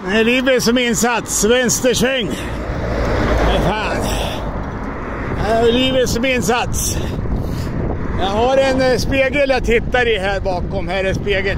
Det är livet som insats, vänstersväng. Nej fan. Det är livet som insats. Jag har en spegel jag tittar i här bakom. Här är spegel.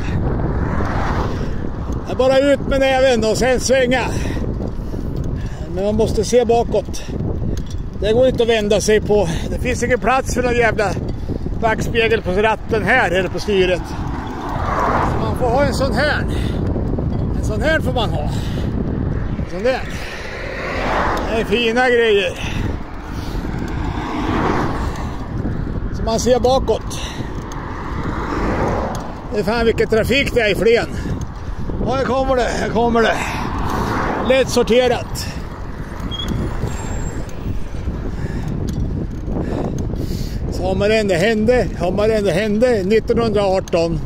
Jag bara ut med näven och sen svänga. Men man måste se bakåt. Det går inte att vända sig på. Det finns ingen plats för någon jävla backspegel på ratten här eller på styret. Så man får ha en sån här. En sån här får man ha. En sån där. Det är fina grejer. Så man ser bakåt. Det är fan vilken trafik det är i Flen. Ja, här kommer det. Lätt sorterat. Sommaren det hände 1918.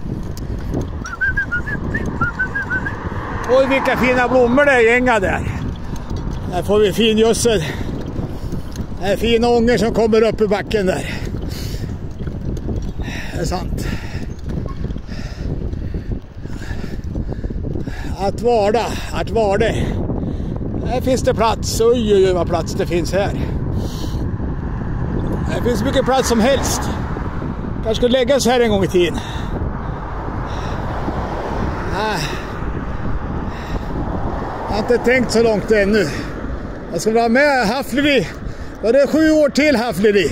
Oj, vilka fina blommor det är gänga där. Där får vi fin gödsel. Det är fina ånger som kommer upp i backen där. Det är sant. Att varda. Här finns det plats. Oj, vad plats det finns här. Det finns mycket plats som helst. Kanske skulle läggas här en gång i tiden. Jag har inte tänkt så långt ännu. Jag ska vara med Haffleri. Var det 7 år till Haffleri?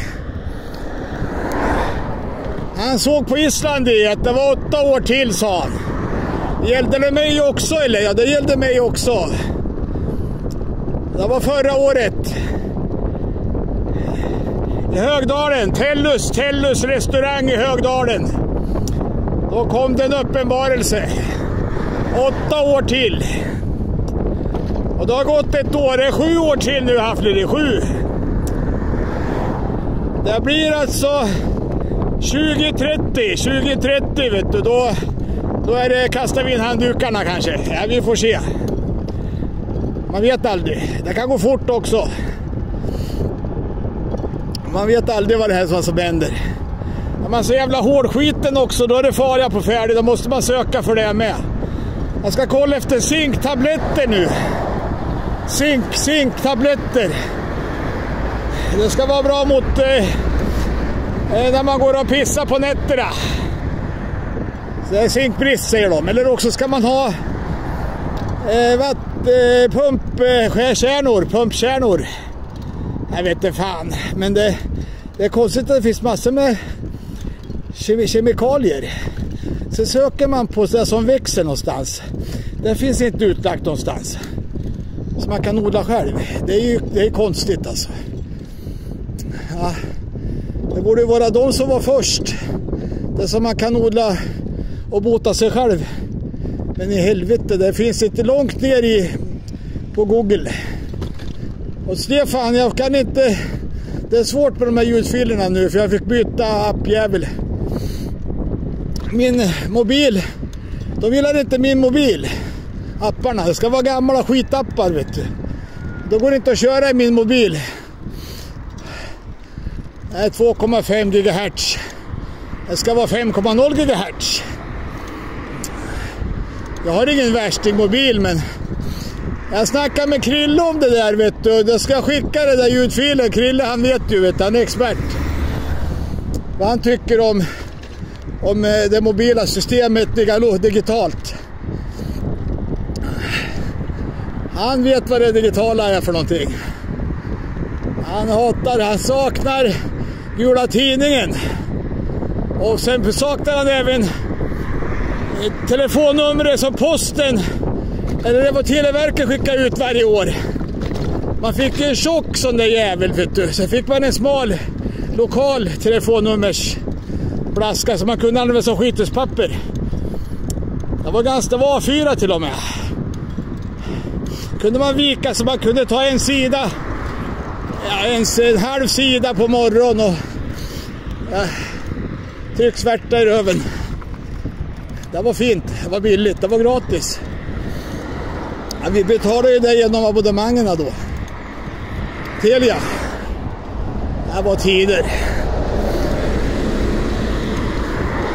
Han såg på Island i att det var 8 år till, sa han. Gällde det mig också eller? Ja, det gällde mig också. Det var förra året. I Högdalen, Tellus restaurang i Högdalen. Då kom det en uppenbarelse. 8 år till. Och det har gått 1 år, det är 7 år till nu Haffleri, 7. Det blir alltså 2030 vet du, då är det, kastar vi in handdukarna kanske. Ja, vi får se. Man vet aldrig, det kan gå fort också. Man vet aldrig vad det här som händer. Är man så jävla hårdskiten också, då är det fara på färdig. Då måste man söka för det med. Jag ska kolla efter zinktabletter nu. Zinktabletter. Det ska vara bra mot när man går och pissar på nätterna. Så det är zinkbrist säger de. Eller också ska man ha pumpkärnor. Jag vet inte fan. Men det är konstigt att det finns massor med kemikalier. Så söker man på det som växer någonstans. Det finns inte utlagt någonstans. Så man kan odla själv. Det är konstigt alltså. Ja, det borde vara de som var först. Det som man kan odla och bota sig själv. Men i helvete, det finns inte långt ner på Google. Och Stefan, jag kan inte... Det är svårt med de här ljudfilerna nu för jag fick byta appjävel. Min mobil, de gillar inte min mobil. Apparna, det ska vara gamla skitappar vet du. Då går det inte att köra i min mobil. Det är 2,5 GHz. Det ska vara 5,0 GHz. Jag har ingen värstingmobil men jag snackar med Krille om det där vet du. Jag ska skicka det där ljudfilen. Krille han vet ju vet du, han är expert. Vad han tycker om det mobila systemet digitalt. Han vet vad det digitala är för någonting. Han saknar Gula Tidningen. Och sen saknar han även telefonnumret som posten eller det var Televerket skickade ut varje år. Man fick en tjock sån där jävel vet du. Sen fick man en smal lokal telefonnummers flaska som man kunde använda som skitespapper. Det var A4 till och med. Kunde man vika så man kunde ta en sida, en halv sida på morgon och trycksvärta i röven. Det var fint, det var billigt, det var gratis. Ja, vi betalade ju det genom abonnemangerna då. Telia. Det var tider.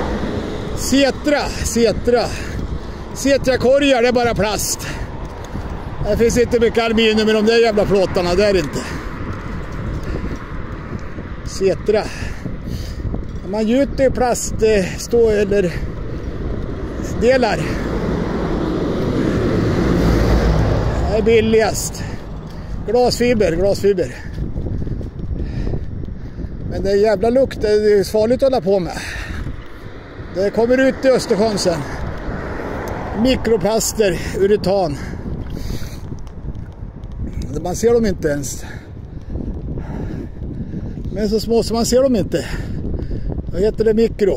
Setra korgar, det är bara plast. Det finns inte mycket aluminium i de där jävla plåtarna, det är inte. Setra. Man gjuter plaststå eller delar. Det är billigast. Glasfiber. Men det är jävla lukt, det är farligt att hålla på med. Det kommer ut i Östersjön sen. Mikroplaster, uretan. Man ser dem inte ens. Men så små så man ser dem inte. Vad heter det, mikro?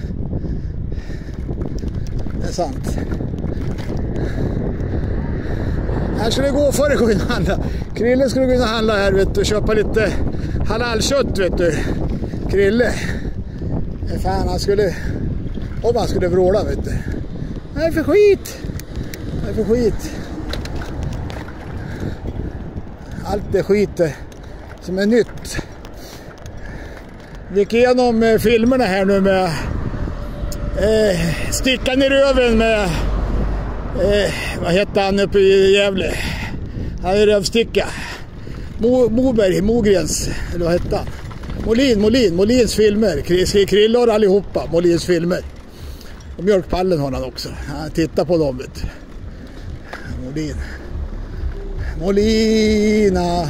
Det är sant. Här skulle det gå för att gå in och handla. Krille skulle gå in och handla här, vet du, och köpa lite halalkött, vet du. Krille. Fan, han skulle... Om han skulle vråla, vet du. Det är för skit. Allt är skit som är nytt. Vi gick igenom filmerna här nu med stickan i röven med vad heter han uppe i Gävle? Han är rövsticka. Mogrens, eller vad heter han? Molins filmer. Krillor allihopa, Molins filmer. Och mjölkpallen har han också. Han tittar på dem, vet du. Molina.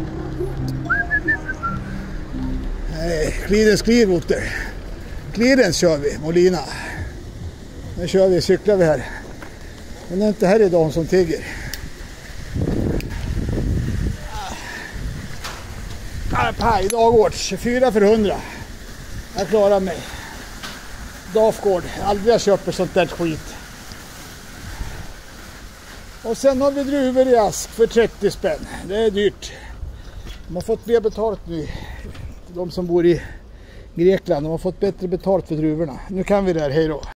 Klidens kör vi, Molina. Nu kör vi, cyklar vi här. Men det är inte här idag som tigger. Paj, Dagårds, 24 för 100. Jag klarar mig. Dafgård, aldrig jag köper sånt där skit. Och sen har vi druvor i ask för 30 spänn. Det är dyrt. De har fått mer betalt nu. De som bor i Grekland, de har fått bättre betalt för druvorna. Nu kan vi där, hej då.